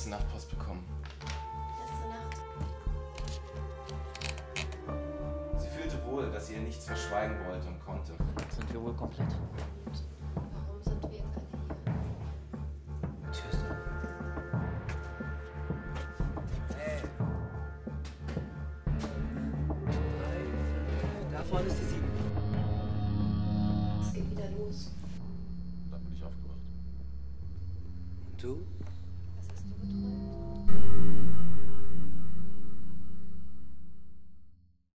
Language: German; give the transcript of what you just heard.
letzte Nacht Post bekommen? Letzte Nacht. Sie fühlte wohl, dass sie ihr nichts verschweigen wollte und konnte. Sind wir wohl komplett? Warum sind wir jetzt alle hier? Tschüss. Hey. Da vorne ist die 7. Es geht wieder los. Dann bin ich aufgewacht. Und du?